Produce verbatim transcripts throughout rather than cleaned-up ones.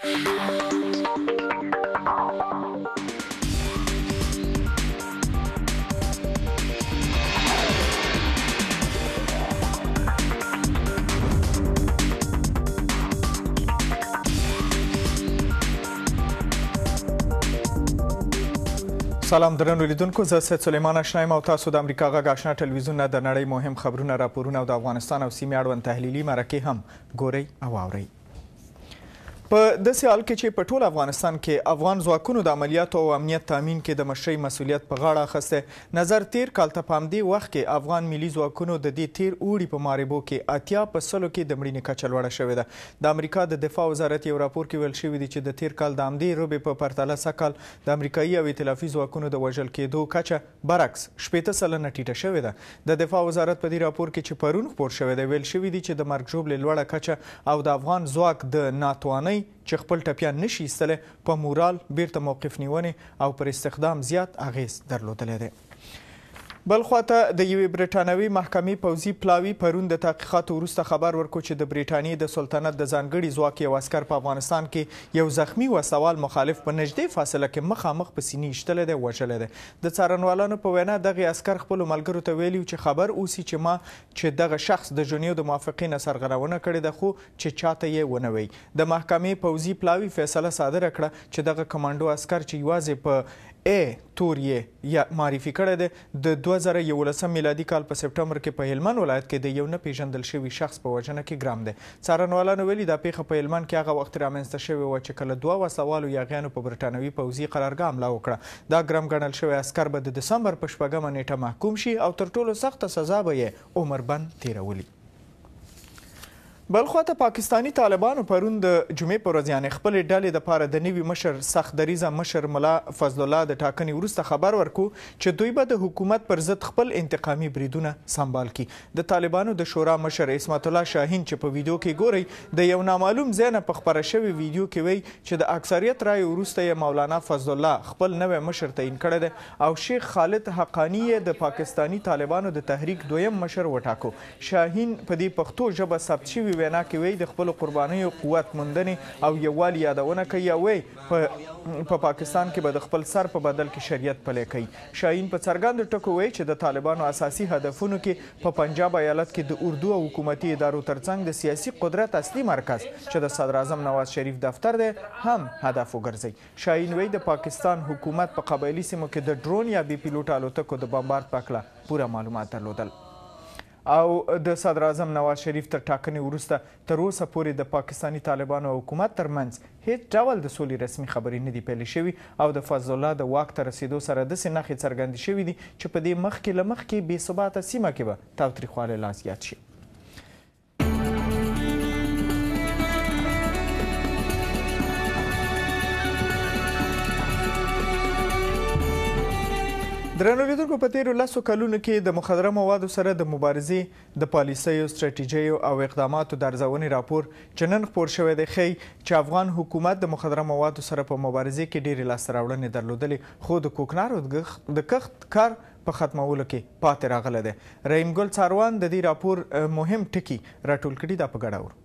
سلام درنو لیدونکو، زه سید سلیمان اشنا یم او تاسو د امریکا غږ اشنا ټلویزیون نه د نړۍ مهم خبرونه، راپورونه او د افغانستان او سیمې اړوند تحلیلي مرکې هم ګورئ او اورئ. په داسې حال کې چې په ټول افغانستان کې افغان ځواکونو د عملیاتو او امنیت تامین کې د مشرۍ مسؤلیت په غاړه اخیستی، نظر تیر کال ته په همدې وخت کې افغان ملي ځواکونو د دې تیر اوړي په ماربو کې اتیا په سلو کې د مړینې کچه لوړه شوې ده. د امریکا د دفاع وزارت یو راپور کې ویل شوي دي چې د تیر کال د همدې روبې په پرتله سږ کال د امریکایي او ائتلافي ځواکونو د وژل کېدو کچه برعکس شپېته سلنه ټیټه شوې ده. د دفاع وزارت په دې راپور کې چې پرون خپور شوی دی ویل شوي دي چې د مرګ ژوبلې لوړه کچه او د افغان ځواک د ناتوانۍ چې خپل ټپیان نشي ایستلی په مورال بیرته موقف نیونې او پر استخدام زیات اغیز درلودلی دی. بل خواته د یوې برټانوي محکمې پوځي پلاوي پرون د تحقیقاتو وروسته خبر ورکړ چې د برټانیې د سلطنت د ځانګړي ځواک یو عسکر په افغانستان کې یو زخمی وسوال مخالف په نږدې فاصله کې مخامخ په سینې ایشتلی دی، وژلی دی. د څارنوالانو په وینا دغې عسکر خپلو ملګرو ته ویلي چې خبر اوسي چې ما چې دغه شخص د ژنیو د موافقې نه سرغړونه کړې ده، خو چې چاته یې ونه وی. د محکمې پوځي پلاوي فیصله صادره کړه چې دغه کمانډو عسکر چې یوازې په ای تور یې یا معرفي کړی دی، د دوه زره یولسم میلادي کال په سپټمبر کې په هلمند ولایت کې د یو نه پیژندل شوي شخص په وژنه کې ګرام دی. څارنوالانو ویلي دا پیښه په هلمند کې هغه وخت رامنځته شوې وه چې کله دوه وسوالو یاغیانو په برټانوي پوځي قرارګاه حمله وکړه. دا ګرم ګڼل شوی عسکر به د دسمبر په شپږمه نیټه محکوم شي او تر ټولو سخته سزا به یې عمربند تیرولی. بل خواته پاکستانی طالبانو پرون د جمعې په ورځ یعنې خپلې ډلې دپاره د نوي مشر سخت دریځه مشر ملا فضل الله د ټاکنې وروسته خبر ورکړو چې دوی به د حکومت پر ضد خپل انتقامي بریدونه سمبال کړي. د طالبانو د شورا مشر عصمت الله شاهین چې په ویډیو کې ګورئ د یو نامعلوم ځای نه په خپره شوې ویډیو کې وایي چې د اکثریت رایې وروسته یې مولانا فضل الله خپل نوی مشر تعیین کړی دی او شیخ خالد حقانی یې د پاکستانی طالبانو د تحریک دویم مشر وټاکو. شاهین په دې پښتو ژبه ثبت شوي وینا کې وایي د خپلو قربانیو قوت موندنې او یووالي یادونه کوي او وایي په پاکستان کې به د خپل سر په بدل کې شریعت پلی کوي. شاهین په څرګندو ټکو وایي چې د طالبانو اساسي هدفونو کې په پنجاب ایالت کې د اردو او حکومتي ادارو ترڅنګ د سیاسي قدرت اصلي مرکز چې د صدر اعظم نواز شریف دفتر دی هم هدف وګرځي. شاهین وایي د پاکستان حکومت په قبایلي سیمو کې د ډرون یا بې پیلوټ الوتکو د بمبارد په هکله پوره معلومات درلودل. او د صدر اعظم نواز شریف تر ټاکنې وروسته تر اوسه پورې د پاکستانی طالبانو او حکومت ترمنځ هیڅ ډول د سولې رسمي خبرې نه دي پیل شوي او د فضل الله د واک ته رسیدو سره داسې نښې څرګندې شوي دي چې په دې مخکې له مخکې بې ثباته سیمه کې به تاوتریخوالی لا زیات شي. درنو لیدونکو، په تیرو لسو کلونو کې د مخدره موادو سره د مبارزې د پالیسیو، سټراټیژیو او اقداماتو د ارزونې راپور چې نن خپور شوی دی ښیي چې افغان حکومت د مخدره موادو سره په مبارزې کې ډېرې لاسته راوړنې درلودلې، خو د کوکنارو د کښت کار په ختمولو کې پاتې راغلی دی. رحیم ګل څاروان د دې راپور مهم ټکي راټول کړي، دا په ګډه اورو.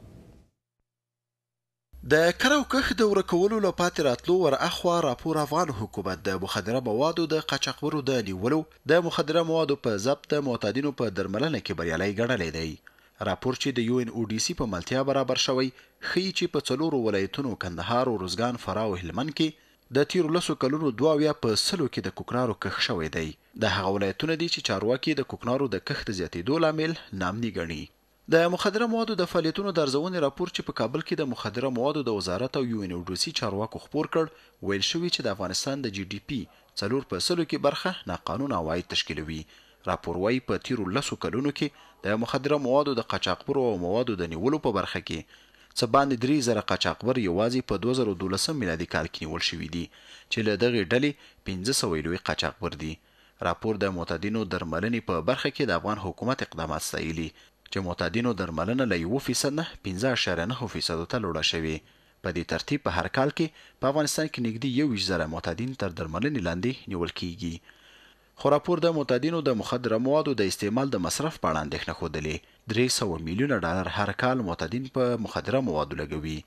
د کر او کښت د ورکولو له پاتې راتلو ور اخوا راپور افغان حکومت د مخدره موادو د قاچاقبرو د نیولو، د مخدره موادو په ضبط، د معتادینو په درملنه کې بریالی ګڼلی دی. راپور چې د یو ان او ډي سي په ملتیا برابر شوی ښیي چې په څلورو ولایتونو کندهار، روزګان، فراه او هلمند کې د تیرو لسو کلونو دوه اویا په سلو کې د کوکنارو کښت شوی دی. د هغه ولایتونه دي چې چارواکي د کوکنارو د کښت زیاتېدو لامل نامني ګڼي. د مخدره موادو د فعالیتونو د ارزونې راپور چې په کابل کې د مخدره موادو د وزارت او یو ان او ډي سي چارواکو خپور کړ، ویل شوي چې د افغانستان د جی ډي پي څلور په سلو کې برخه ناقانونه عواید تشکیلوي. راپور وایي په تیرو لسو کلونو کې د مخدره موادو د قاچاقبرو او موادو د نیولو په برخه کې څه باندې درې زره قاچاقبر یوازې په دوه زره دولسم میلادي کال کې نیول شوي دي چې له دغې ډلې پنځه سوه لوی قاچاقبر دي. راپور د معتادینو درملنې په برخه کې د افغان حکومت اقدامات ستایلي چې معتادینو درملنه له یو فیصد نه پنځه اعشاریه نهه فیصدو ته لوړه شوې. په دې ترتیب په هر کال کې په افغانستان کې نږدې یو ویشت زره معتادین تر درملنې لاندې نیول کیږي. خو راپور د معتادینو د مخدره موادو د استعمال د مصرف په اړه اندېښنه ښودلې. درې سوه میلیونه ډالر هر کال معتادین په مخدره موادو لګوي.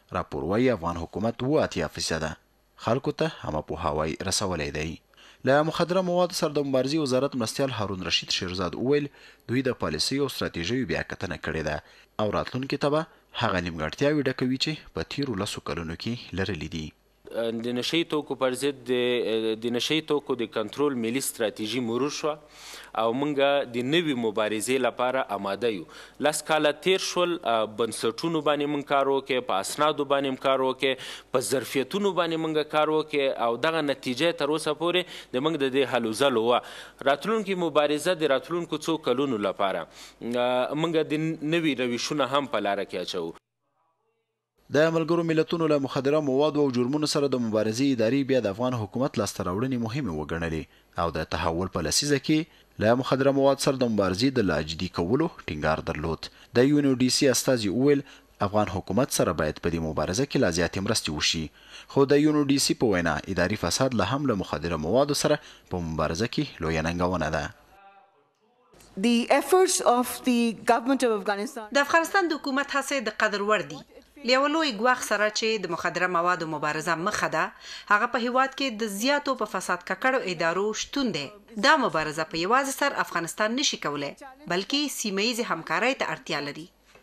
راپور وایي افغان حکومت اوه اتیا فیصده خلکو ته هم پوهاوی رسولی دی. له مخدره موادو سره د مبارزې وزارت مرستیال هارون رشید شیرزاد وویل دوی د پالیسۍ او ستراتیژیو بیاکتنه کړې ده او راتلونکي ته به هغه نیمګړتیاوې ډکوي چې په تیرو لسو کلونو کې لرلې دي. د نشهیي توکو پر ضد د نشهیي توکو د کنټرول ملي ستراتیژي مرور شوه او موږ د نوې مبارزې لپاره آماده یو. لس کاله تیر شول، بنسټونو باندې موږ کار وکړو، په اسنادو باندې موږ کار وکړو، په ظرفیتونو باندې موږ کار وکړو او دغه نتیجه تر اوسه پورې د موږ د دې هلو ځلو وه. راتلونکي مبارزه د راتلونکو څو کلونو لپاره موږ د نوي روشونه هم په لاره کې اچوو. د ملګرو ملتونو له مخدره موادو او جرمونو سره د مبارزې ادارې بیا د افغان حکومت لاسته راوړنې مهمې وګڼلې او د تحول په لسیزه کې له مخدره مواد سره د مبارزې د لا جدي کولو ټینګار درلود. د یو ان او ډي سي استازي وویل افغان حکومت سره باید په دې مبارزه کې لا زیاتې مرستې وشي، خو د یو ان او ډي سي په وینا اداري فساد لا هم له مخدره موادو سره په مبارزه کې لویه ننګونه ده. The efforts of the government of Afghanistan د افغانستان د حکومت هڅې د قدر وړ دي. له یو لوی ګواښ سره چې د مخدره موادو مبارزه مخه ده، هغه په هیواد کې د زیاتو په فساد ککړو ادارو شتون دی. دا مبارزه په یوازې سر افغانستان نشي کولای، بلکې سیمه ییزې همکارۍ ته اړتیا لري.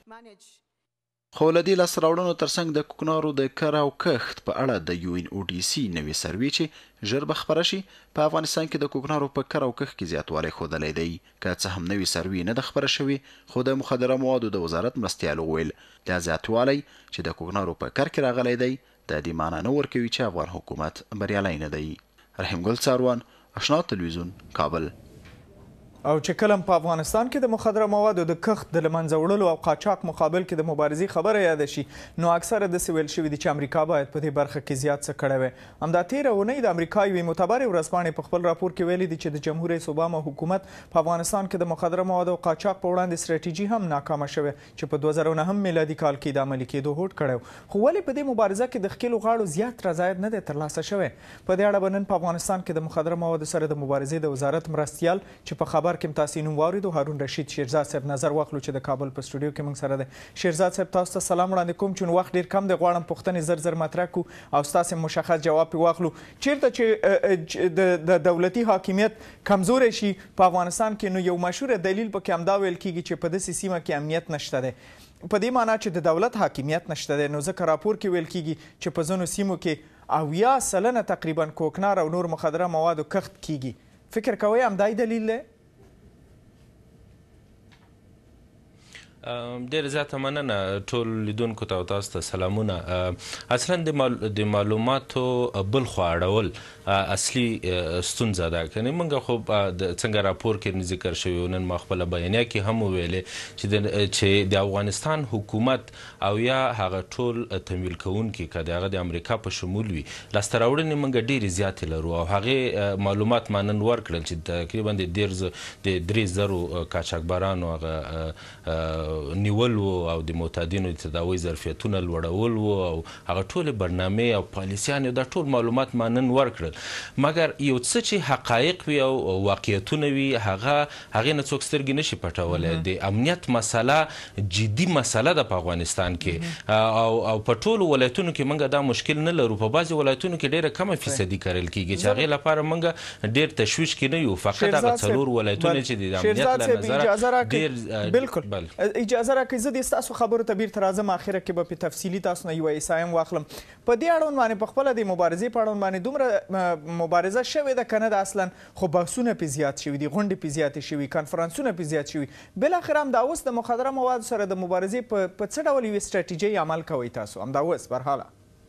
خو له دې لاسته راوړنو ترڅنګ د کوکنارو د کر او کښت په اړه د یو ان او ډي سي نوې سروې چې ژر به خپره شي په افغانستان کې د کوکنارو په کر او کښت کې زیاتوالی ښودلی دی. که څه هم نوې سروې نه ده خپره شوې، خو د مخدره موادو د وزارت مرستیال وویل دا زیاتوالی چې د کوکنارو په کر کې راغلی دی د دې معنا نه ورکوي چې افغان حکومت بریالی نه دی. رحیم ګل څاروان، اشنا تلویزیون، کابل. او چې کله په افغانستان کې د مخدره موادو د کښت د له منځه وړلو او قاچاق مقابل کې د مبارزې خبره یاده شي، نو اکثره داسې ویل شوي دي چې امریکا باید په دې برخه کې زیات څه کړی وی. همدا تېره اونۍ د امریکا یوې معتبرې ورځپاڼې په خپل راپور کې ویلي دي چې د جمهور رئیس اوباما حکومت په افغانستان کې د مخدره موادو او قاچاق په وړاندې ستراتیژي هم ناکامه شوې چې په دوه زره نهم میلادي کال کې د عملي کېدو هوډ کړی. خو ولې په دې مبارزه کې د ښکېلو غاړو زیات رضایت نه دی ترلاسه شوی؟ په دې اړه به نن په افغانستان کې د مخدره موادو سره د مبارزې د وزارت مرستیال چې په خبر کې تاسې نوم واورېدو هارون رشید شیرزاد صاحب نظر واخلو چې د کابل په سټوډیو کې موږ سره دی. شیرزاد صاحب تاسو ته سلام وړاندې کوم چې وخت ډېر کم دی، غواړم پوښتنې زر زر مطرح کړو او ستاسې مشخص جواب پرې واخلو. چیرته چې د دولتي حاکمیت کمزوری شي په افغانستان کې، نو یو مشهوره دلیل پکې همدا ویل کېږي چې په داسې سیمه کې امنیت نشته دی. په دې معنا چې د دولت حاکمیت نشته دی، نو ځکه راپور کې ویل کېږي چې په ځینو سیمو کې اویا سلنه تقریبا کوکنار او نور مخدره موادو کښت کېږي. فکر کوئ همدای دلیل دی؟ ډېر زیاته مننه ټول لیدونکو ته او تاسو ته سلامونه. اصلا د معلوماتو بل خوا اړول اصلي ستونزه ده. کنې موږ خو څنګه راپور کې ذکر شوی، نن ما خپله بیانیه کې هم وویلې چې د افغانستان حکومت او یا هغه ټول تمویل کوونکي که د هغه د امریکا په شمول وي، لاسته راوړنې موږ ډېرې زیاتې لرو او هغې معلومات ما نن ورکړل چې تقریبا د درې زرو قاچاقبرانو هغه نیول وو او د معتادینو د تداوۍ ظرفیتونه لوړول وو او هغه ټولې برنامې او پالیسیانې دا ټول معلومات ما نن ورکړل. مګر یو څه چې حقایق وي او واقعیتونه وي، هغه هغې نه څوک سترګې نشي پټولی. د امنیت مسله جدي مسله ده په افغانستان کې او او په ټولو ولایتونو کې موږ دا مشکل نه لرو. په بعضې ولایتونو کې ډېره کمه فیصدي کرل کېږي چې هغې لپاره موږ ډېر تشویش کې نه یو. فقط هغه څلور ولایتونه چې د امنیت له نظره ډېر بالکل اجازه راکړئ زه د ستاسو خبرو ته بیرته راځم، اخره کې به په تفصیلي تاسو نه یوه ایسایم واخلم. په دې اړوند باندې په خپله د مبارزې په اړوند باندې دومره مبارزه شوې ده که نه ده اصلا، خو بحثونه پرې زیات شوي دي، غونډې پرې زیاتې شوي، کنفرانسونه پرې زیات شوي. بالاخره همدا اوس د مخدره موادو سره د مبارزې په څه ډول یوې سټراتیژۍ عمل کوئ تاسو همدا اوس برحاله؟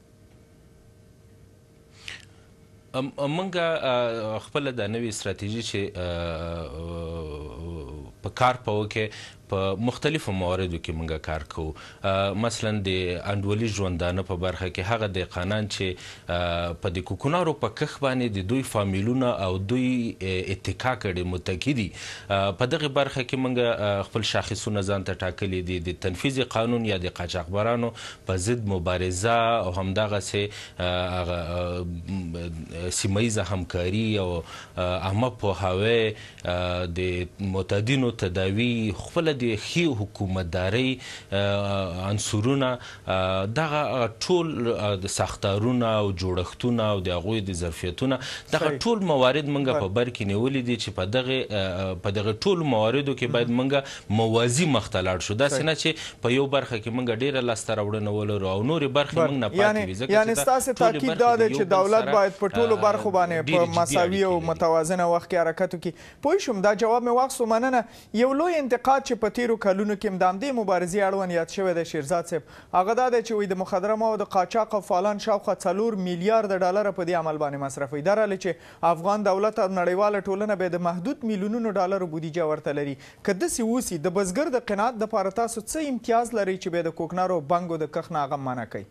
موږ خپله د نوې ستراتیژي چې په کار په وکې په مختلفو مواردو کې موږ کار کوو. مثلا د انډولي ژوندانه په برخه کې هغه دهقانان چې په د کوکنارو په کښت باندې د دوی فامیلونه او دوی اتکا کړي متکي دي، په دغه برخه کې موږ خپل شاخصونه ځان ته ټاکلي دي. د تنفیذ قانون یا د قاچاقبرانو په ضد مبارزه او همدغسې هغه سیمه ییزه همکاري او عامه پوهاوی، د معتادینو تداوي، خپله د ښې حکومتدارۍ عنصرونه دغه ټول د ساختارونه او جوړښتونه او د هغوی د ظرفیتونه دغه ټول موارد موږ په بر کې نیولي دي چې په دغه په دغه ټولو مواردو کې باید موږ موازي مخ ته لاړ شو. داسې نه چې په یو برخه کې موږ ډېره لاسته راوړنه ولرو او نورې برخې موږ نه پاتې وي. یعنې ستاسې تاکید دا دی چې دولت باید په ټولو برخو باندې په مساوي او متوازنه وخت کې حرکت وکړي. پوه شوم، دا جواب مې واخیستو، مننه. یو لوی انتقاد چې په تېرو کلونو کې هم د همدې مبارزې اړوند یاد شوی دی شیرزاد صاحب، هغه دا دی چې وایي د مخدره موادو قاچاق او فعالان شاوخوا څلور میلیارده ډالره په دې عمل باندې مصرفوي. دا راله چې افغان دولت او نړیواله ټولنه به د محدود میلیونونو ډالرو بودیجه ورته لري. که داسې اوسي د بزګر د قناعت دپاره تاسو څه امتیاز لرئ چې بیا د کوکنارو او بنګو د کښت نه هغه منع کوي؟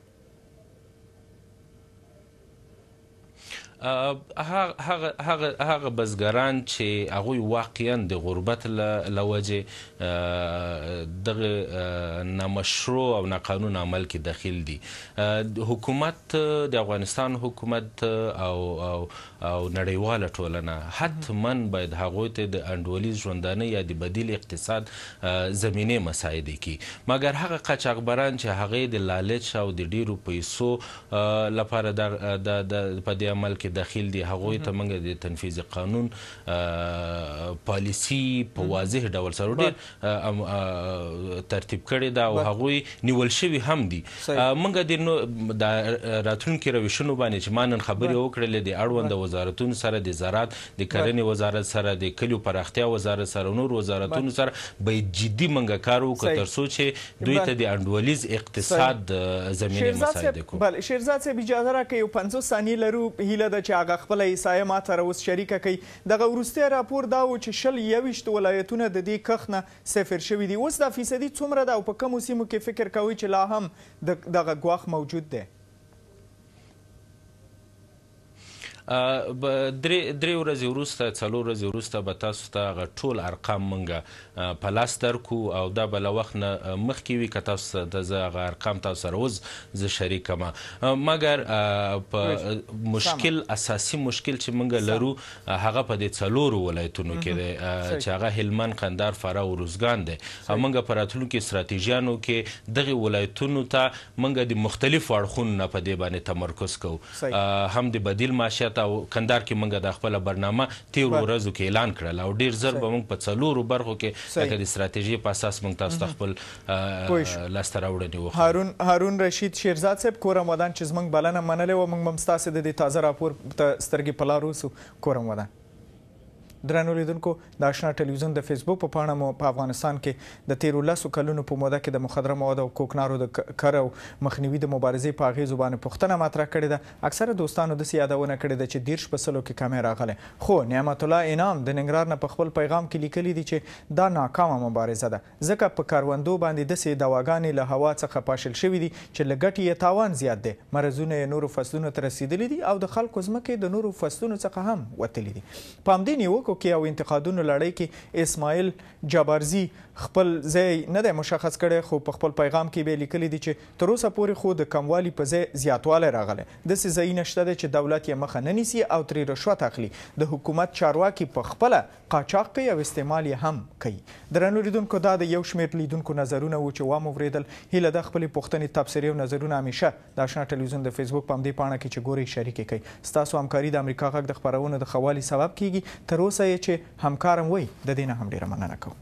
هغه بزګران چې هغوی واقعا د غربت له وجې دغه نامشروع او ناقانون عمل کې داخل دي، حکومت د افغانستان حکومت او او نړیواله ټولنه حتما باید هغوی ته د انډولیز ژوندانه یا د بدیل اقتصاد زمینې مساعدې کړي. مګر هغه قاچاقبران چې هغې د لالچ او د ډیرو پیسو لپاره په دې عمل کې داخل دي، هغوی ته موږ د تنفیذ قانون پالیسي په واضح ډول سره ډېر ترتیب کړې ده او هغوی نیول شوي هم دي. موږ د راتلونکي روشونو باندې چې ما نن خبرې وکړلې د اړونده وزارتونو سره، د زراعت د کرنې وزارت سره، د کلیو پراختیا وزارت سره، نور وزارتونو سره باید جدي موږ کار وکړو تر څو چې دوی ته د انډولیز اقتصاد زمینې مساعده کړو. بله شیرزاد صاحب اجازه راکړئ یو پنځوس ثانیې لرو، هیله ده چې هغه خپله احصایه ما سره اوس شریکه کوي. دغه وروستی راپور دا و چې شل یویشت ولایتونه د دې کښت نه صفر شوي دي. اوس دا فیصدي څومره ده او په کومو سیمو کې فکر کوئ چې لا هم دغه ګواښ موجود دی؟ درې ورځې وروسته څلور ورځې وروسته به تاسو ته هغه ټول ارقام موږ په لاس درکو او دا به له وخت نه مخکې وي که تاسو ته زه هغه ارقام تاسو سره اوس زه شریک کړم. مګر په مشکل اساسي مشکل چې موږ لرو هغه په دې څلورو ولایتونو کې دی چې هغه هلمند، قندهار، فراه او روزګان دی. او موږ په راتلونکي ستراتیژیانو کې دغې ولایتونو ته موږ د مختلفو اړخونو نه په دې باندې تمرکز کوو، هم د بدیل معیشت او کندهار کې موږ د خپله برنامه تېرو ورځو کې اعلان کړل او ډېر ژر به موږ په څلورو برخو کې لکه د ستراتیژۍ په اساس موږ تاسو ته خپل لاسته راوړنې وښیو. هارون هارون رشید شیرزاد صاحب، کورم ودان چې زموږ بلنه منلې وه، موږ به هم ستاسې د دې تازه راپور ته سترګې په لار اوسو. کورم ودان. درنو لیدونکو، د اشنا ټلویزیون د فیسبوک په پاڼه مو په افغانستان کې د تیرو لسو کلونو په موده کې د مخدره موادو او کوکنارو د کر او مخنیوي د مبارزې په اغېزو باندې پوښتنه مطرح کړې ده. اکثره دوستانو داسې یادونه کړې ده چې دېرش په سلو کې کمی راغلی، خو نعمت الله انعام د ننګرهار نه په خپل پیغام کې لیکلي دي چې دا ناکامه مبارزه ده، ځکه په کروندو باندې داسې دواګانې له هوا څخه پاشل شوي دي چې له ګټې یې تاوان زیات دی، مرضونه یې نورو فصلونو ته رسېدلي دي او د خلکو ځمکې د نورو فصلونو څخه هم وتلي دي. په همدې نیوکو کې او انتقادونو لړۍ کې اسماعیل جبارزي خپل ځای نه دی مشخص کړی، خو په خپل پیغام کې به یې لیکلي دي چې تر اوسه پورې خو د کموالي په ځای زیاتوالی راغلی، داسې ځایونه شته دی چې دولت یې مخه نه نیسي او ترې رشوت اخلي. د حکومت چارواکي په خپله قاچاق کوي او استعمال یې هم کوي. درنو لیدونکو، دا د یو شمېر لیدونکو نظرونه وو چې وامو اورېدل. هیله ده خپلې پوښتنې، تبصرې او نظرونه همیشه د اشنا ټلویزیون د فیسبوک په همدې پاڼه کې چې ګورئ شریکې کوئ. ستاسو همکاري د امریکا غږ د خپرونو د ښه والي سبب کیږي. تر اوسه یې چې همکارم وی د دې نه هم ډېره مننه کوم.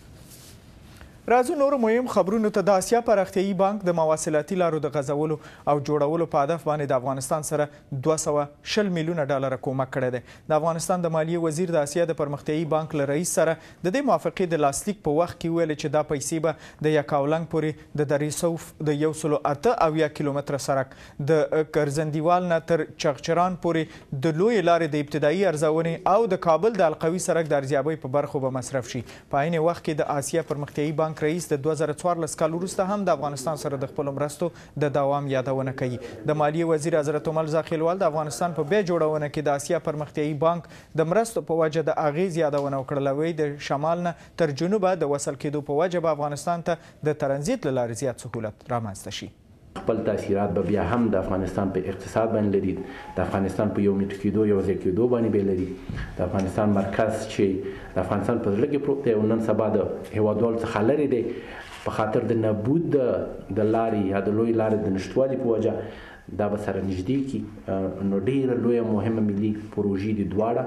راځو نورو مهم خبرونو ته. د اسیا پراختیایي بانک د مواصلاتي لارو د غځولو او جوړولو په هدف باندې د افغانستان سره دوه سوه شل میلیونه ډالره کومک کړی دی. د افغانستان د مالیې وزیر د اسیا د پرمختیایي بانک له رئیس سره د دې موافقې د لاسلیک په وخت کې ویل چې دا پیسې به د یکاولنګ پورې د دریسوف د یو سلو اته اویا کیلومتره سړک، د کرزندیوال نه تر چغچران پورې د لویې لارې د ابتدایي ارزونې او د کابل د القوي سړک د ارزیابۍ په برخو به مصرف شي. په عین وخت کې د اسیا پرمختیایي بانک رئیس د دوه زره څوارلس کال وروسته هم د افغانستان سره د خپلو مرستو د دوام یادونه کوي. د مالیې وزیر حضرت عمر زاخیلوال د افغانستان په بیا جوړونه کې د اسیا پرمختیایي بانک د مرستو په وجه د اغېز یادونه وکړله. وایي د شمال نه تر جنوبه د وصل کېدو په وجه به افغانستان ته د ترنزیت له لارې زیات سهولت رامنځته شي. خپل تاثیرات به بیا هم د افغانستان په اقتصاد باندې لري، د افغانستان په یو میټ کېدو یو ځای کېدو باندې به لري. د افغانستان مرکز چې د افغانستان په زړه کې پروت دی او نن سبا د هیوادوالو څخه لرې دی په خاطر د نبود د لارې یا د لوی لارې د نشتوالي په وجه دا به سره نږدې کړي. نو ډېره لویه مهمه ملي پروژې دي دواړه.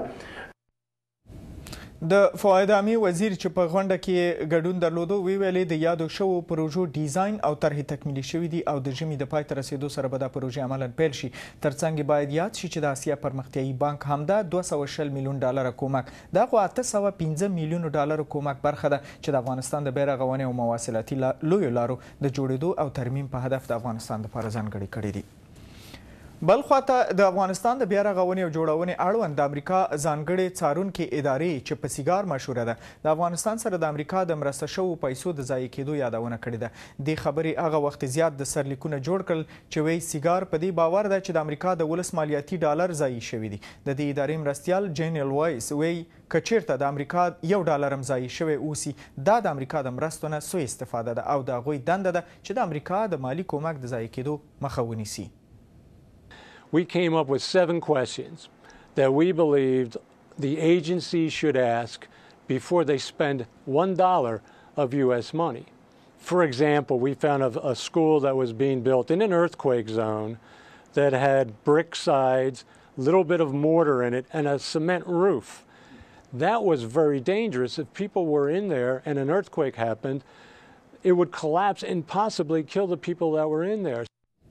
د فواید عامې وزیر چې په غونډه کې ګډون درلودو ویلي د یادو شوو پروژو ډیزاین او طرحې تکمیلي شوي دي او د ژمي د پای ته رسیدو سره به دا پروژې عملاً پیل شي. ترڅنګ باید یاد شي چې د اسیا پرمختیایي بانک همدا دوه سوه شل میلیون ډالره کومک د هغو اته سوه پنځه میلیونو ډالرو کومک برخه ده چې د افغانستان د بیارغونې او مواصلاتي لویو لارو د جوړېدو او ترمیم په هدف د افغانستان لپاره ځانګړې کړي دي. بل خواته د افغانستان د بیا رغونې او جوړونې اړوند د امریکا ځانګړې څارونکې ادارې چې په سیګار مشهوره ده د افغانستان سره د امریکا د مرسته شوو پیسو د ضایع کېدو یادونه کړې ده. دې خبرې هغه وخت زیات د سرلیکونه جوړ کړل چې وایي سیګار په دې باور ده چې د امریکا د ولس مالیاتي ډالر ضایع شوي دي. د دې ادارې مرستیال جینیل وایس وایي که چیرته د امریکا یو ډالر هم ضایع شوی اوسي دا د امریکا د مرستو نه سوء استفاده ده او د هغوی دنده ده چې د امریکا د مالي کومک د ضایع کېدو مخه ونیسي. We came up with seven questions that we believed the agency should ask before they spend one dollar of U S money. For example, we found a, a school that was being built in an earthquake zone that had brick sides, a little bit of mortar in it, and a cement roof. That was very dangerous. If people were in there and an earthquake happened, it would collapse and possibly kill the people that were in there.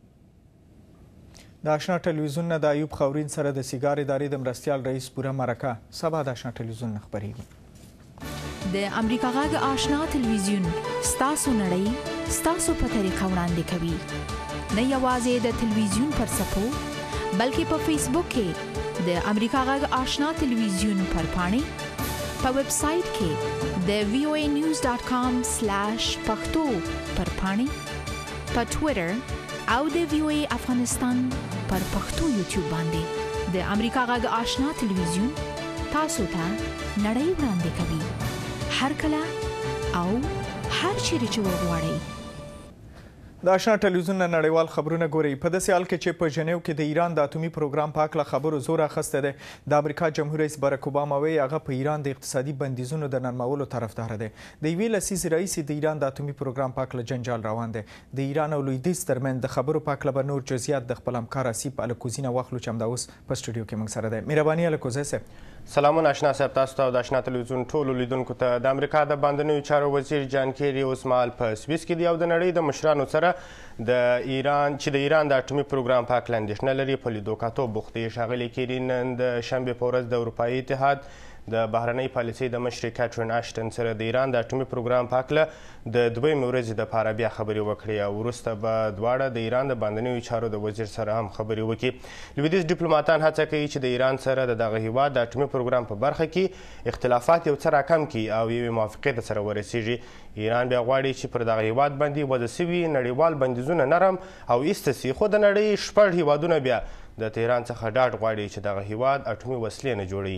د آشنا ټلویزیون نه د ایوب خاورین سره د سیګار ادارې د مرستیال رئیس پوره مرکه سبا د آشنا ټلویزیون نه خپرېږي. د امریکا غږ آشنا ټلویزیون ستاسو نړۍ ستاسو په طریقه وړاندې کوي. نه یوازې د ټلویزیون پر څپو بلکې په فیسبوک کې د امریکا غږ آشنا ټلویزیون پر پاڼې، په ویب سایټ کې د وی او ای نیوز ډاټ کام سلیش پښتو پر پاڼې، په ټویټر او د وی او ای افغانستان پر پښتو یوټیوب باندې د امریکا غږ آشنا ټلویزیون تاسو ته نړۍ وړاندې کوي هر کله او هر چیرې چې وغواړئ. د آشنا ټلویزیون نه نړیوال خبرونه ګورئ. په داسې حال کې چې په ژنیو کې د ایران د اټومي پروګرام په هکله خبرو زور اخیستی دی، د امریکا جمهور رئیس باراک اوباما وایي هغه په ایران د اقتصادي بندیزونو د نرمولو طرفداره دی. د یوې لسیزې راهیسې د ایران د اټومي پروګرام په هکله جنجال روان دی. د ایران او لویدیځ ترمنځ د خبرو په هکله به نور جزئیات د خپل همکار اسیب الکوزي نه واخلو چې همدا اوس په سټوډیو کې موږ سره دی. مهرباني الکوزی صاحب. سلامونه آشنا صاحب، تاسو ته او د آشنا تلویزیون ټولو لیدونکو ته. د امریکا د باندنیو چارو وزیر جان کیری اوس مهال په سویس کې دی او د نړۍ د مشرانو سره د ایران چې د ایران د اټومي پروګرام په هکله اندېښنه لري په لیدو کاتو بوخت دی. ښاغلي کیری نن د شنبې په ورځ د اروپایي اتحاد د بهرنۍ پالیسۍ د مشرې کیټرین اشټن سره د ایران د اټومي پروګرام په هکله د دویمې ورځې دپاره بیا خبرې وکړې او وروسته به دواړه د ایران د باندنیو چارو د وزیر سره هم خبرې وکړي. لویدیځ ډیپلوماتان هڅه کوي چې د ایران سره د دغه هیواد د اټومي پروګرام په برخه کې اختلافات یو څه راکم کړي او یوې موافقې ته سره ورسیږي. ایران بیا غواړي چې پر دغه هیواد باندې وضع سوي نړیوال بندیزونه نرم او ایسته سي، خو د نړۍ شپږ هیوادونه بیا د تهران څخه ډاډ غواړي چې دغه هیواد اټومي وسلې نه جوړوي.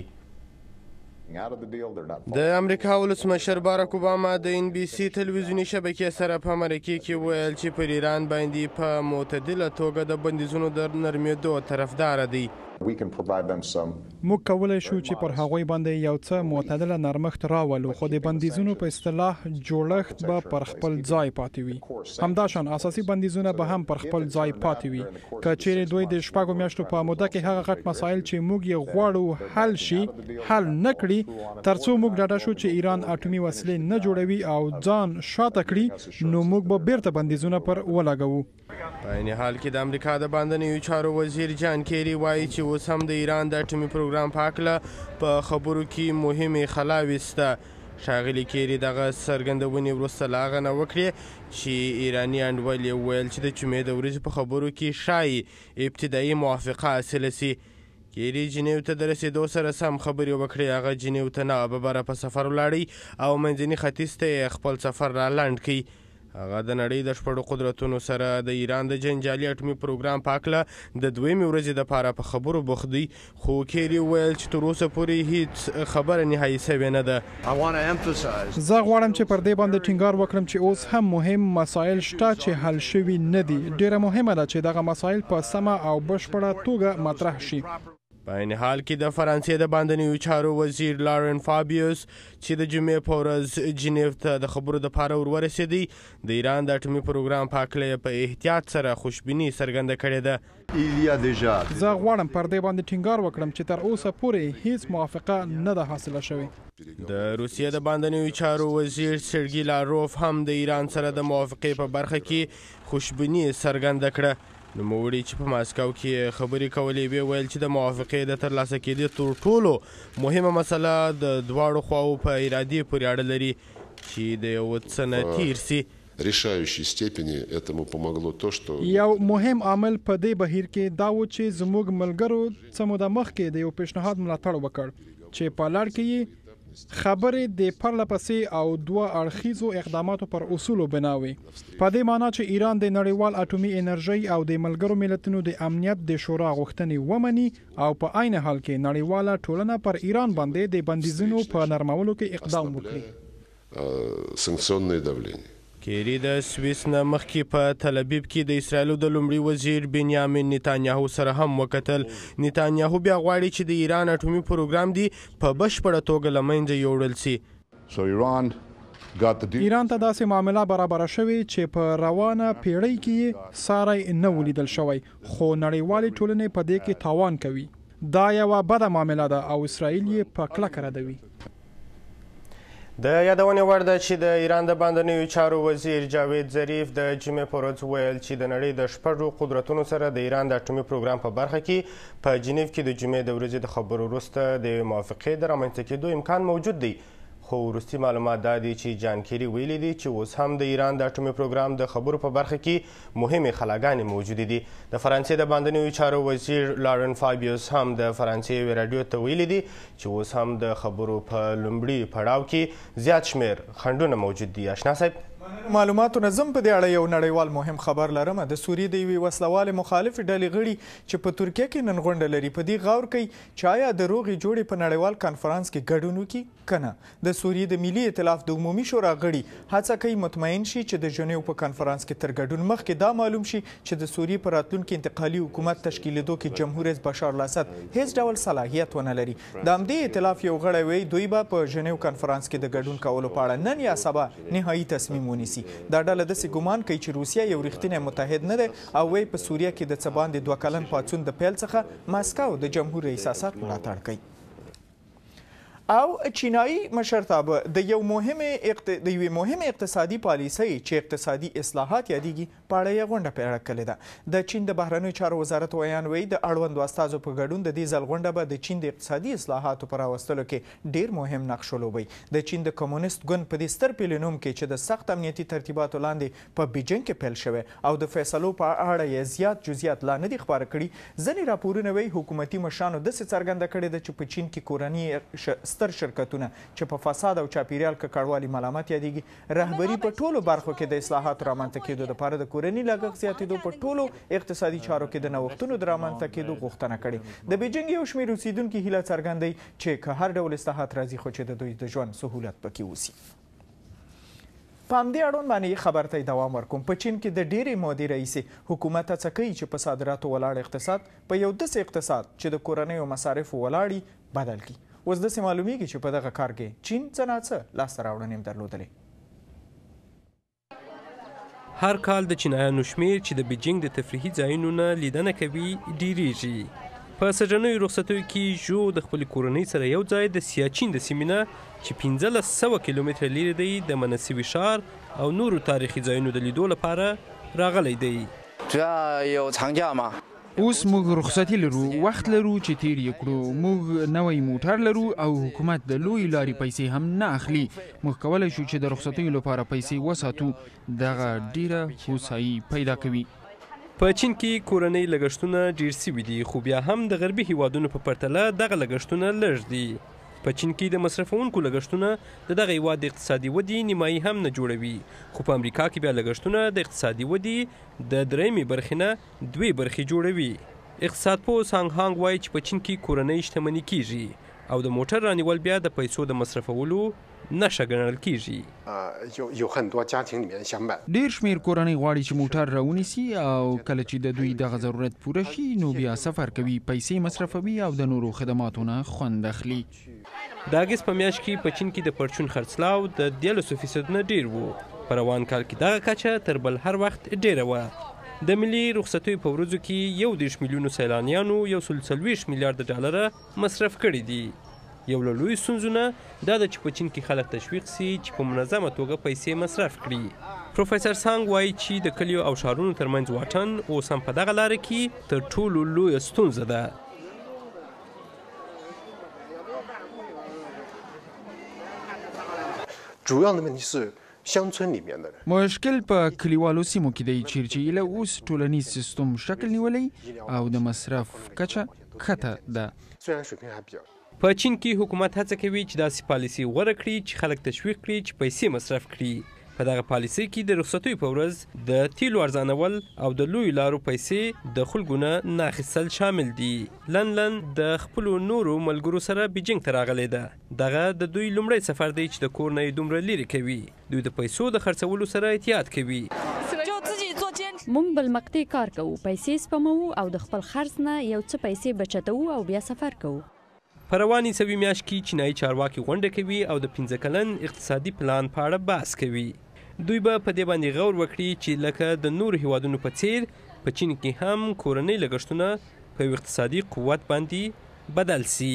د امریکا ولسمشر باراک اوباما د ان بي سي تلویزیوني شبکې سره په مرکې کې ویل چې پر ایران باندې په معتدله توګه د بندیزونو د نرمېدو طرفداره دی. موږ کولی شو چې پر هغوی باندې یو څه معتدله نرمښت راولو، خو د بندیزونو په اصطلاح جوړښت به پر خپل ځای پاتې وي. همداشان اساسي بندیزونه به هم پر خپل ځای پاتې وي. که چیرې دوی د شپږو میاشتو په موده کې هغه غټ مسایل چې موږ یې غواړو حل شي حل نه کړي، ترڅو موږ ډاډه شو چې ایران اټومي وسلې نه جوړوي او ځان شاته کړي، نو موږ به بیرته بندیزونه پر ولګوو. په عین حال کې د امریکا د باندنیو چارو وزیر جان کیری وایي چې اوس هم د ایران د اټومي پروګرام په هکله په خبرو کې مهمې خلاوې شته. ښاغلي کیری دغه څرګندونې وروسته له هغه نه وکړې چې ایراني انډول یې وویل چې د جمعې د ورځې په خبرو کې ښایي ابتدایي موافقه حاصله سي. کیری جنیو ته د رسېدو سره سم خبرې وکړې. هغه جنیو ته نه ببره په سفر ولاړی او منځني ختیځ ته یې خپل سفر را لنډ کړي. هغه د نړۍ د شپږو قدرتونو سره د ایران د جنجالي اټومي پروګرام په هکله د دویمې ورځې دپاره په خبرو بوخت دی، خو کیري وویل چې تر اوسه پورې هیڅ خبره نهایي سوې نه ده. زه غواړم چې پر دې باندې ټینګار وکړم چې اوس هم مهم مسایل شته چې حل شوي نه دي. ډیره مهمه ده چې دغه مسایل په سمه او بشپړه توګه مطرح شي. په عین حال کې د فرانسې د باندنیو چارو وزیر لارن فابیوس چې د جمعې په ورځ جنیو ته د خبرو دپاره ور ورسېدی، د ایران د اټومي پروګرام په هکله یې په احتیاط سره خوشبیني څرګنده کړې ده. زه غواړم پر دې باندې ټینګار وکړم چې تر اوسه پورې هیڅ موافقه نه ده حاصله شوې. د روسیې د باندنیو چارو وزیر سرګي لاروف هم د ایران سره د موافقې په برخه کې خوشبیني څرګنده کړه. نوموړي چې په ماسکو کې خبرې کولې ویې ویل چې د موافقې د ترلاسه کېدو تر ټولو مهمه مسله د دواړو خواو په ارادې پورې اړه لري چې د یو څه نه تیر سي. решающей степени этому помогло то, что یو مهم عامل په دې بهیر کې دا و چې زموږ ملګرو څه موده مخکې د یو پیشنهاد ملاتړ وکړ چې په لړ کې خبرې د پرله پسې او دوه اړخیزو اقداماتو پر اصولو بنا وي. په دې معنی چې ایران د نړیوال اټومي انرژۍ او د ملګرو ملتونو د امنیت د شورا غوښتنې ومني او په عین حال کې نړیواله ټولنه پر ایران باندې د بندیزونو په نرمولو کې اقدام وکړي. سانکسیونное давление. کیری د سویس نه مخکې په تل ابیب کې د اسرایلو د لومړي وزیر بنیامین نتانیاهو سره هم وکتل. نتانیاهو بیا غواړي چې د ایران اټومي پروګرام دی په بشپړه توګه له منځه یوړل سي. ایران ته داسې معامله برابره شوې چې په روانه پیړۍ کې ساری نه ولیدل شوی، خو نړیوالې ټولنې په دې کې تاوان کوي. دا یوه بده معامله ده او اسرائیل یې په کلکه ردوي. د یادونې وړ ده چې د ایران د باندنیو چارو وزیر جاوید ظریف د جمعې په ورځ وویل چې د نړۍ د شپږو قدرتونو سره د ایران د اټومي پروګرام په برخه کې په جنیو کې د جمعې د ورځې د خبرو وروسته د موافقې د رامنځته کېدو امکان موجود دی. خو وروستي معلومات دا دي چې جان کیري ویلي دي چې اوس هم د ایران د اټومي پروګرام د خبرو په برخه کې مهمې خلاګانې موجودې دي. د فرانسې د باندنیو چارو وزیر لارن فابیوس هم د فرانسې یوې راډیو ته ویلي دي چې اوس هم د خبرو په لومړي پړاو کې زیات شمېر خنډونه موجود دي. اشنا صاحب، معلوماتو نه زم په دې اړه یو نړیوال مهم خبر لرم. د سوریې د یوې وسلوالې مخالفې ډلې غړي چې په ترکیه کې نن غونډه لري په دې غور کوي چې آیا د روغې جوړې په نړیوال کانفرانس کې ګډون وکړي که نه. د سوریې د ملي ائتلاف د عمومي شورا غړي هڅه کوي مطمئن شي چې د ژنیو په کانفرانس کې تر ګډون مخکې دا معلوم شي چې د سوریې په راتلونکي انتقالي حکومت تشکیلېدو کې جمهور رئیس بشار الاسد هیڅ ډول صلاحیت ونه لري. د همدې ائتلاف یو غړی وایي دوی به په ژنیو کانفرانس کې د ګډون کولو په اړه نن یا سبا نهایي تصمیم ونیسي. دا ډله داسې ګمان کوي چې روسیه یو رښتینی متحد نه دی او وایي په سوریه کې د څه باندې دوه کلن پاڅون د پیل څخه ماسکو د جمهور رئیس اسد ملاتړ کوي. او چینایي مشرتابه د یو مهمه اقت... د یوې مهمه اقتصادي پالیسۍ چې اقتصادي اصلاحات یادیږي په اړه یې غونډه پیل کړې ده. د چین د بهرنیو چارو وزارت ویان وایي د اړوندو استازو په ګډون د دې ځل غونډه به د چین د اقتصادي اصلاحاتو په راوستلو کې ډیر مهم نقش ولوبوي. د چین د کمونیست ګوند په دې ستر پلینوم کې چې د سخت امنیتي ترتیباتو لاندې په بیجینګ کې پیل شوی او د فیصلو په اړه یې زیات جزئیات لا نه دي خپاره کړي. ځینې راپورونه وایي حکومتي مشرانو داسې څرګنده کړې ده چې په چین کې کورني ستر شرکتونه چې په فساد او چاپیریال ککړوالي ملامت یادیږي رهبري په ټولو برخو کې د اصلاحاتو رامنځته کېدو لپاره د کورني لګښت زیاتېدو په ټولو اقتصادي چارو کې د نوښتونو د رامنځته کېدو غوښتنه کړې. د بیجینګ یو شمېر اوسیدونکي هیله څرګندوي چې که هر ډول اصلاحات راځي خو چې د دوی د ژوند سهولت پکې وسي. په همدې اړوند باندې خبر ته دوام ورکوم. په چین کې د ډېرې مودې راهیسې حکومت هڅه کوي چې په صادراتو ولاړ اقتصاد په یو داسې اقتصاد چې د کورنیو مصارفو ولاړي بدل کړي. اوس داسې معلومیږي چې په دغه کار کې چین څه ناڅه لاسته راوړنې هم درلودلې. هر کال د چینایانو شمیر چې د بیجینګ د تفریحي ځایونو نه لیدنه کوي ډیریږي. په سږنیو رخصتیو کې ژو د خپلې کورنۍ سره یو ځای د سیاچین د سیمې نه چې پنځلس سوه کیلومتره لرې دی د منسوي ښار او نورو تاریخي ځایونو د لیدو لپاره راغلی دی. اوس موږ رخصتي لرو، وخت لرو چې تیر یې کړو. موږ نوی موټر لرو او حکومت د لوی لارې پیسې هم نه اخلي. موږ کولی شو چې د رخصتیو لپاره پیسې وساتو. دغه ډیره هوسایي پیدا کوي. په چین کې کورنۍ لګښتونه ډیر سوي دي خو بیا هم د غربي هیوادونو په پرتله دغه لګښتونه لږ دي. په چین کې د مصرفونکو لګښتونه د دغه هیواد د اقتصادي ودې نیمایي هم نه جوړوي، خو په امریکا کې بیا لګښتونه د اقتصادي ودې د درېیمې برخې نه دوې برخې جوړوي. اقتصادپوه سانګ هانګ وایي چې په چین کې کورنۍ شتمني کیږي او د موټر رانیول بیا د پیسو د مصرفولو نښه ګڼل کیږي. ډیر شمیر کورنۍ غواړي چې موټر راونیسي او کله چې د دوی دغه ضرورت پوره شي نو بیا سفر کوي، پیسې مصرفوي او د نورو خدماتو نه خوند اخلي. د اګست په میاشت کې په چین کې د پرچون خرڅلاو د دیارلسو فیصد نه ډیر و. په روان کال کې دغه کچه تر بل هر وخت ډیره وه. د ملي رخصتیو په ورځو کې یو دېرش میلیونو سیلانیانو یو سل څلوېښت میلیارده ډالره مصرف کړي دي. یو له لویو ستونزو نه دا ده چې په چین کې خلک تشویق سي چې په منظمه توګه پیسې مصرف کړي. پروفیسر سانګ وایي چې د کلیو او ښارونو ترمنځ واټن اوس هم په دغه لاره کې تر ټولو لویه ستونزه ده. مشکل په کلیوالو سیمو کې دی چیرې له اوس ټولنیز سیستم شکل نیولی او د مصرف کچه کښته ده. په چین کې حکومت هڅه کوي چې داسې پالیسي غوره کړي چې خلک تشویق کړي چې پیسې مصرف کړي. په دغه پالیسۍ کې د رخصتیو په ورځ د تیلو ارزانول او د لویو لارو پیسې د خلکو نه نه اخیستل شامل دي. لندن د خپلو نورو ملګرو سره بیجینګ ته راغلی ده. دغه د دوی لومړی سفر دی چې د کور نه یې دومره لرې کوي. دوی د پیسو د خرڅولو سره احتیاط کوي. مونږ بل مقطع کار کوو، پیسې سپموو او د خپل خرڅ نه یو څه پیسې بچتوو او بیا سفر کوو. په روانې سوي میاشت کې چینایي چارواکي غونډه کوي او د پنځه کلن اقتصادي پلان په اړه بحث کوي. دوی به په دې باندې غور وکړي چې لکه د نورو هیوادونو په څیر په چین کې هم کورنۍ لګښتونه په یو اقتصادي قوت باندې بدل سي.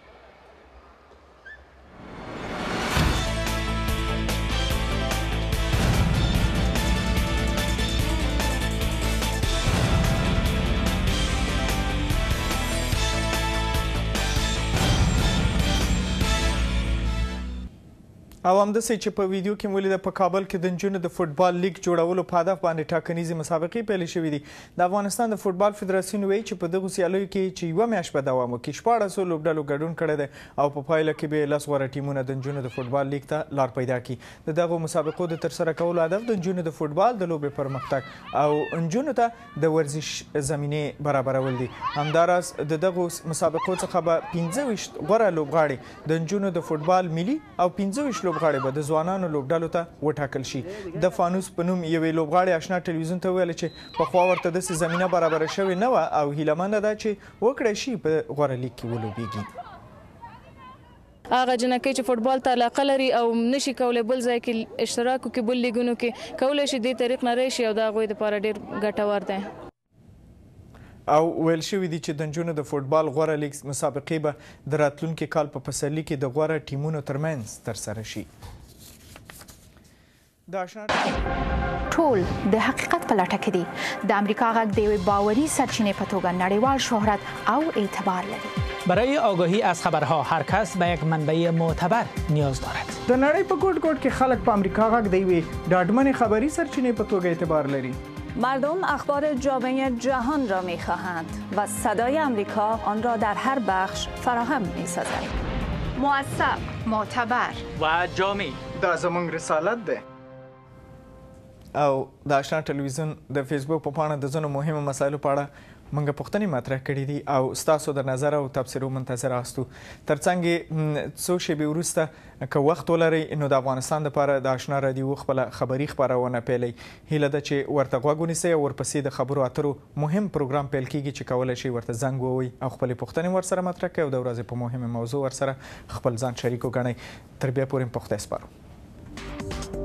او همداسې چې په ویډیو کې مو لیده په کابل کې د نجونو د فوټبال لیګ جوړولو په هدف باندې ټاکنیزې مسابقې پیلې شوې دي. د افغانستان د فوټبال فدراسیون وایي چې په دغو سیالیو کې چې یوه میاشت به دوام وکړي شپاړسو لوبډلو ګډون کړی دی او په پایله کې به لس غوره ټیمونه د نجونو د فوټبال لیګ ته لار پیدا کړي. د دغو مسابقو د ترسره کولو هدف د نجونو د فوټبال د لوبې پرمختګ او نجونو ته د ورزش زمینې برابرول دي. همداراز د دغو مسابقو څخه به پنځه ویشت غوره لوبغاړي د نجونو د فوټبال ملي او پنځه ویشت لوبغاړي به د ځوانانو لوبډلو ته وټاکل شي. د فانوس په نوم یوې لوبغاړې آشنا ټلویزیون ته وویل چې پخوا ورته داسې زمینه برابره شوې نه وه او هیله ده چې وکړی شي په غوره لیګ کې ولوبیږي. هغه جنکۍ چې فوټبال ته علاقه لري او نشي کولی بل ځای کې اشتراک وکړي بل لیګونو کې کولی شي دې طریق نه راشي او د هغوی دپاره ډېر ګټور دی. او ویل شوي دي چې د نجونو د فوټبال غوره لیګ مسابقې به د راتلونکي کال په پسرلي کې د غوره ټیمونو ترمنځ ترسره شي. ټول د حقیقت په لټه کې دي. د امریکا غږ د یوې باوري سرچینې په توګه نړیوال شهرت او اعتبار لري. برای آگاهی از خبرها هر کس به یک منبع معتبر نیاز دارد. د نړۍ په ګوټ ګوټ کې خلک په امریکا غږ د یوې ډاډمنې خبري سرچینې په توګه اعتبار لري. مردم اخبار جامع جهان را می‌خواهند و صدای آمریکا آن را در هر بخش فراهم می‌سازد. موثق، معتبر و جامع. دا زموږ رسالت ده. او د آشنا ټلویزیون د فیسبوک په پاڼه د ځینو مهمو مسایلو په اړه موږ پوښتنې مطرح کړي دي او ستاسو د نظر او تبصرو منتظر یاستو. ترڅنګ څو شېبې وروسته که وخت ولرئ نو د افغانستان دپاره د آشنا راډیو خپله خبري خپرونه پیلوي. هیله ده چې ورته غوږ ونیسئ او ورپسې د خبرو اترو مهم پروګرام پیل کیږي چې کولی شئ ورته زنګ ووهئ او خپلې پوښتنې ورسره مطرح کړئ او د ورځې په مهمه موضوع ورسره خپل ځان شریک وګڼئ. تر بیا پورې پوښتنې سپارو.